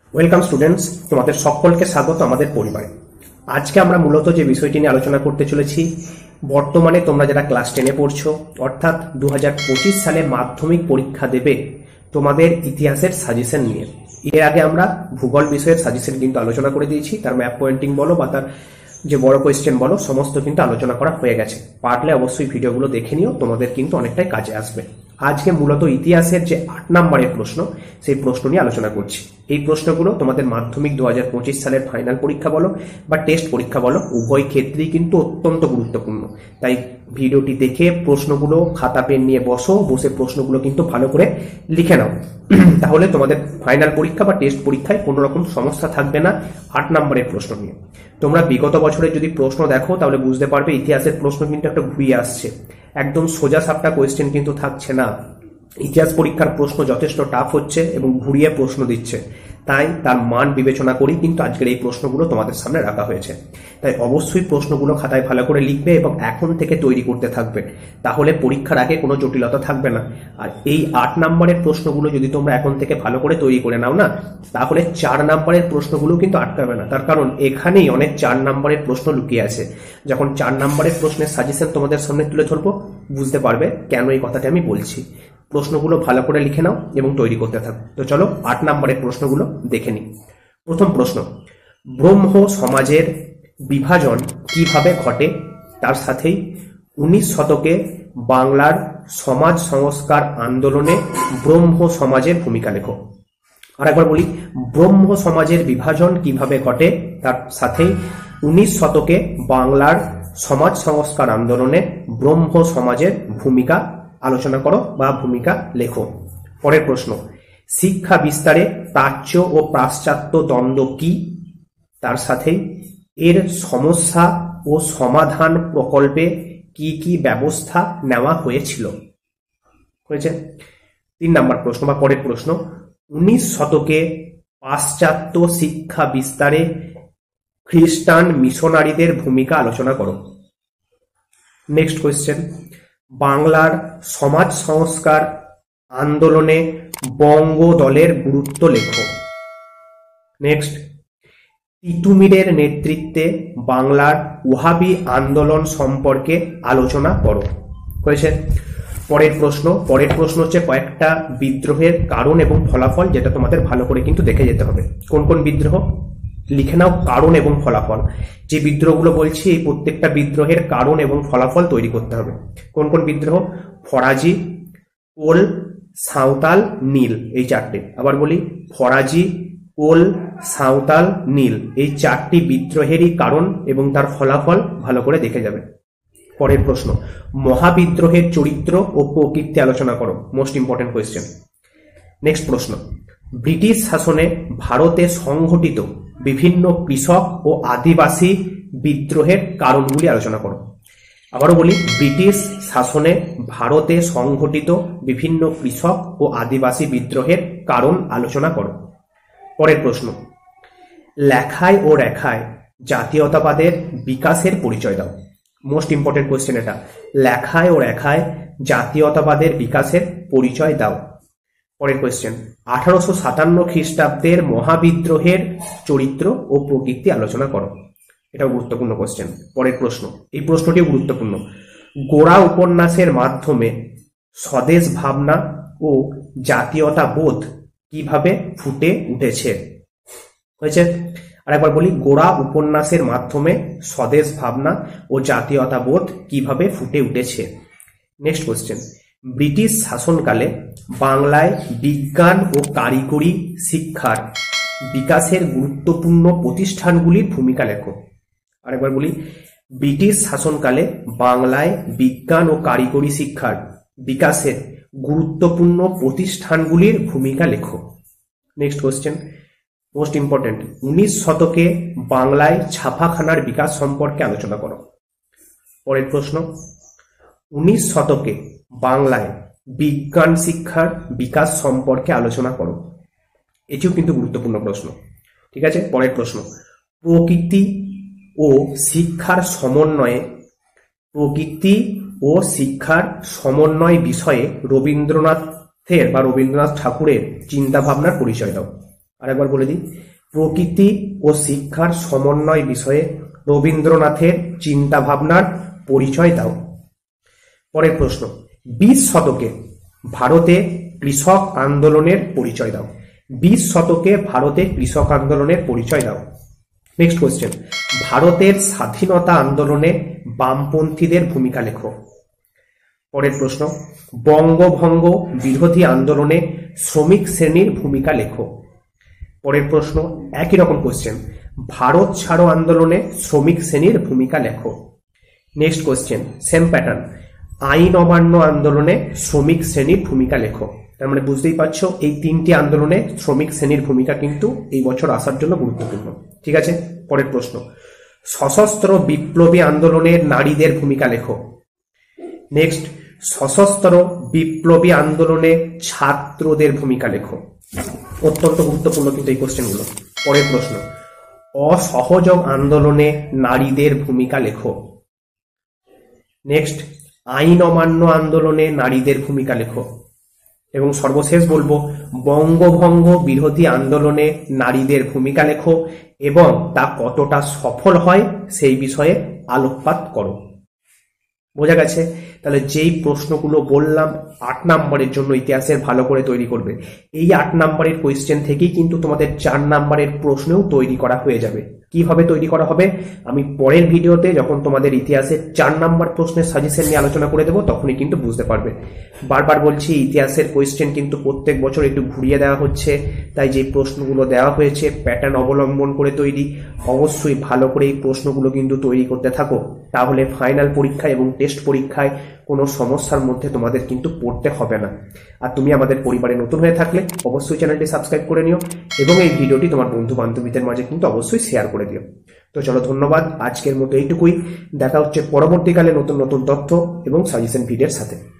Welcome students, তোমাদের সকলকে স্বাগত আমাদের পরিবারে। আজকে আমরা মূলত যে বিষয়টি নিয়ে আলোচনা করতে চলেছি, বর্তমানে তোমরা যারা ক্লাস 10-এ পড়ছো, অর্থাৎ 2025 সালে মাধ্যমিক পরীক্ষা দেবে, তোমাদের ইতিহাসের সাজেশন নিয়ে। এর আগে আমরা ভূগোল বিষয়ের সাজেশন কিন্তু আলোচনা করে দিয়েছি, তার ম্যাপ পয়েন্টিং বলো বা তার যে বড় কোয়েশ্চেন বলো, সমস্ত কিন্তু আলোচনা করা হয়ে গেছে। পারলে অবশ্যই ভিডিওগুলো দেখে নিও, তোমাদের কিন্তু অনেকটাই কাজে আসবে। আজকে মূলত ইতিহাসের যে 8 নম্বরের প্রশ্ন, সেই প্রশ্ন নিয়ে আলোচনা করছি। এই প্রশ্নগুলো তোমাদের মাধ্যমিক 2025 সালের ফাইনাল পরীক্ষা বলো বা টেস্ট পরীক্ষা বলো, উভয় ক্ষেত্রেই কিন্তু অত্যন্ত গুরুত্বপূর্ণ। তাই ভিডিওটি দেখে প্রশ্নগুলো খাতা পেন নিয়ে বসে প্রশ্নগুলো কিন্তু ভালো করে লিখে নাও। তাহলে তোমাদের ফাইনাল পরীক্ষা বা টেস্ট পরীক্ষায় কোনো রকম সমস্যা থাকবে না 8 নম্বরের প্রশ্ন নিয়ে। তোমরা বিগত বছরের যদি প্রশ্ন দেখো তাহলে বুঝতে পারবে ইতিহাসের প্রশ্ন কিন্তু একটা ঘুরিয়ে আসছে, একদম সোজা সাপটা কোয়েশ্চেন কিন্তু থাকছে না। ইতিহাস পরীক্ষার প্রশ্ন যথেষ্ট টাফ হচ্ছে এবং ঘুরিয়ে প্রশ্ন দিচ্ছে, তাই তার মান বিবেচনা করি কিন্তু আজকের এই প্রশ্নগুলো তোমাদের সামনে রাখা হয়েছে। তাই অবশ্যই প্রশ্নগুলো খাতায় ভালো করে লিখবে এবং এখন থেকে তৈরি করতে থাকবে, তাহলে পরীক্ষার আগে কোনো জটিলতা থাকবে না। আর এই 8 নম্বরের প্রশ্নগুলো যদি তোমরা এখন থেকে ভালো করে তৈরি করে নাও না, তাহলে 4 নম্বরের প্রশ্নগুলো কিন্তু আটকাবে না। তার কারণ এখানেই অনেক 4 নম্বরের প্রশ্ন লুকিয়ে আছে। যখন 4 নম্বরের প্রশ্নের সাজেশন তোমাদের সামনে তুলে ধরবো, বুঝতে পারবে কেন এই কথাটা আমি বলছি। প্রশ্নগুলো ভালো করে লিখে নাও এবং তৈরি করতে থাকো। তো চলো 8 নম্বরের প্রশ্নগুলো দেখে নিই। প্রথম প্রশ্ন, ব্রহ্ম সমাজের বিভাজন কিভাবে ঘটে? তার সাথেই 19 শতকে বাংলার সমাজ সংস্কার আন্দোলনে ব্রহ্ম সমাজের ভূমিকা লেখো। আর একবার বলি, ব্রহ্ম সমাজের বিভাজন কিভাবে ঘটে, তার সাথেই 19 শতকে বাংলার সমাজ সংস্কার আন্দোলনে ব্রহ্ম সমাজের ভূমিকা আলোচনা করো বা ভূমিকা লেখো। পরের প্রশ্ন, শিক্ষা বিস্তারে প্রাচ্য ও পাশ্চাত্য দ্বন্দ্ব কি? তার সাথেই এর সমস্যা ও সমাধান প্রকল্পে কি কি ব্যবস্থা নেওয়া হয়েছিল। 3 নম্বর প্রশ্ন বা পরের প্রশ্ন, 19 শতকে পাশ্চাত্য শিক্ষা বিস্তারে খ্রিস্টান মিশনারিদের ভূমিকা আলোচনা করো। নেক্সট কোয়েশ্চেন, বাংলার সমাজ সংস্কার আন্দোলনে বঙ্গ দলের গুরুত্ব লেখো। নেক্সট, তিতুমিরের নেতৃত্বে বাংলার ওয়াহাবি আন্দোলন সম্পর্কে আলোচনা করো। হয়েছে। পরের প্রশ্ন হচ্ছে কয়েকটা বিদ্রোহের কারণ এবং ফলাফল, যেটা তোমাদের ভালো করে কিন্তু দেখে যেতে হবে। কোন কোন বিদ্রোহ লিখে নাও, কারণ এবং ফলাফল। যে বিদ্রোহগুলো বলছি, এই প্রত্যেকটা বিদ্রোহের কারণ এবং ফলাফল তৈরি করতে হবে। কোন কোন বিদ্রোহ? ফরাজি, কোল, সাঁওতাল, নীল, এই 4টে। আবার বলি, ফরাজি, কোল, সাঁওতাল, নীল, এই 4টি বিদ্রোহেরই কারণ এবং তার ফলাফল ভালো করে দেখে যাবে। পরের প্রশ্ন, মহাবিদ্রোহের চরিত্র ও প্রকৃতি আলোচনা করো। Most important question. নেক্সট প্রশ্ন, ব্রিটিশ শাসনে ভারতে সংঘটিত বিভিন্ন কৃষক ও আদিবাসী বিদ্রোহের কারণগুলি আলোচনা করো। আবারও বলি, ব্রিটিশ শাসনে ভারতে সংঘটিত বিভিন্ন কৃষক ও আদিবাসী বিদ্রোহের কারণ আলোচনা করো। পরের প্রশ্ন, লেখায় ও রেখায় জাতীয়তাবাদের বিকাশের পরিচয় দাও। মোস্ট ইম্পর্টেন্ট কোয়েশ্চেন এটা, লেখায় ও রেখায় জাতীয়তাবাদের বিকাশের পরিচয় দাও। পরের কোয়েশ্চেন, 1857 খ্রিস্টাব্দের মহাবিদ্রোহের চরিত্র ও প্রকৃতি আলোচনা করো। এটাও গুরুত্বপূর্ণ কোয়েশ্চেন। পরের প্রশ্ন, এই প্রশ্নটিও গুরুত্বপূর্ণ, গোড়া উপন্যাসের মাধ্যমে স্বদেশ ভাবনা ও জাতীয়তা বোধ কিভাবে ফুটে উঠেছে। হয়েছে। আরেকবার বলি, গোড়া উপন্যাসের মাধ্যমে স্বদেশ ভাবনা ও জাতীয়তা বোধ কিভাবে ফুটে উঠেছে। নেক্সট কোয়েশ্চেন, ব্রিটিশ শাসনকালে বাংলায় বিজ্ঞান ও কারিগরি শিক্ষার বিকাশের গুরুত্বপূর্ণ প্রতিষ্ঠানগুলির ভূমিকা লেখো। আরেকবার বলি, ব্রিটিশ শাসনকালে বাংলায় বিজ্ঞান ও কারিগরি শিক্ষার বিকাশের গুরুত্বপূর্ণ প্রতিষ্ঠানগুলির ভূমিকা লেখো। নেক্সট কোয়েশ্চেন, মোস্ট ইম্পর্টেন্ট, 19 শতকে বাংলায় ছাপাখানার বিকাশ সম্পর্কে আলোচনা করো। পরের প্রশ্ন, 19 শতকে বাংলায় বিজ্ঞান শিক্ষার বিকাশ সম্পর্কে আলোচনা করো। এটিও কিন্তু গুরুত্বপূর্ণ প্রশ্ন। ঠিক আছে। পরের প্রশ্ন, প্রকৃতি ও শিক্ষার সমন্বয়ে বিষয়ে রবীন্দ্রনাথ ঠাকুরের চিন্তা ভাবনার পরিচয় দাও। আরেকবার বলে দিই, প্রকৃতি ও শিক্ষার সমন্বয় বিষয়ে রবীন্দ্রনাথের চিন্তা ভাবনার পরিচয় দাও। পরের প্রশ্ন, 20 শতকে ভারতে কৃষক আন্দোলনের পরিচয় দাও। 20 শতকে ভারতে কৃষক আন্দোলনের পরিচয় দাও। নেক্সট কোয়েশ্চেন, ভারতের স্বাধীনতা আন্দোলনে বামপন্থীদের ভূমিকা লেখো। পরের প্রশ্ন, বঙ্গভঙ্গ বিরোধী আন্দোলনে শ্রমিক শ্রেণীর ভূমিকা লেখো। পরের প্রশ্ন, একই রকম কোয়েশ্চেন, ভারত ছাড়ো আন্দোলনে শ্রমিক শ্রেণীর ভূমিকা লেখো। নেক্সট কোয়েশ্চেন, সেম প্যাটার্ন, আইন অমান্য আন্দোলনে শ্রমিক শ্রেণীর ভূমিকা লেখো। তার মানে বুঝতেই পারছো এই 3টি আন্দোলনে শ্রমিক শ্রেণীর ভূমিকা কিন্তু এই বছর আসার জন্য গুরুত্বপূর্ণ। ঠিক আছে, পরের প্রশ্ন, সশস্ত্র বিপ্লবী আন্দোলনে নারীদের ভূমিকা লেখো। নেক্সট, সশস্ত্র বিপ্লবী আন্দোলনে ছাত্রদের ভূমিকা লেখো। অত্যন্ত গুরুত্বপূর্ণ কিন্তু এই কোশ্চেনগুলো। পরের প্রশ্ন, অসহযোগ আন্দোলনে নারীদের ভূমিকা লেখো। নেক্সট, আইন অমান্য আন্দোলনে নারীদের ভূমিকা লেখো। এবং সর্বশেষ বলবো, বঙ্গভঙ্গ বিরোধী আন্দোলনে নারীদের ভূমিকা লেখো এবং তা কতটা সফল হয় সেই বিষয়ে আলোকপাত করো। বোঝা গেছে? তাহলে যেই প্রশ্নগুলো বললাম 8 নম্বরের জন্য ইতিহাসের ভালো করে তৈরি করবে, এই 8 নম্বরের কোয়েশ্চেন থেকেই কিন্তু তোমাদের 4 নম্বরের প্রশ্নও তৈরি করা হয়ে যাবে। কিভাবে তৈরি করা হবে আমি পরের ভিডিওতে যখন তোমাদের ইতিহাসের 4 নম্বর প্রশ্নের সাজেশন নিয়ে আলোচনা করে দেবো তখনই কিন্তু বুঝতে পারবে। বারবার বলছি, ইতিহাসের কোয়েশ্চেন কিন্তু প্রত্যেক বছর একটু ঘুরিয়ে দেওয়া হচ্ছে, তাই যে প্রশ্নগুলো দেওয়া হয়েছে প্যাটার্ন অবলম্বন করে তৈরি। অবশ্যই ভালো করে এই প্রশ্নগুলো কিন্তু তৈরি করতে থাকো, তাহলে ফাইনাল পরীক্ষায় এবং টেস্ট পরীক্ষায় কোনো সমস্যার মধ্যে তোমাদের কিন্তু পড়তে হবে না। আর তুমি আমাদের পরিবারে নতুন হয়ে থাকলে অবশ্যই চ্যানেলটি সাবস্ক্রাইব করে নিও এবং এই ভিডিওটি তোমার বন্ধু বান্ধবীদের মাঝে কিন্তু অবশ্যই শেয়ার করে দিও। তো চলো, ধন্যবাদ, আজকের মতো এইটুকুই। দেখা হচ্ছে পরবর্তীকালে নতুন নতুন তথ্য এবং সাজেশন ভিডিওর সাথে।